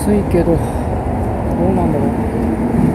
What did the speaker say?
暑いけどどうなんだろう。